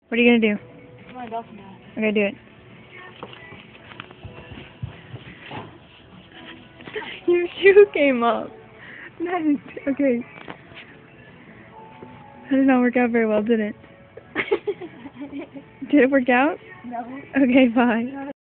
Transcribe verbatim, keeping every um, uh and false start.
What are you gonna do? I'm on a dolphin now. Okay, do it. Your shoe came up. Nice. Okay. That did not work out very well, did it? Did it work out? No. Okay, bye.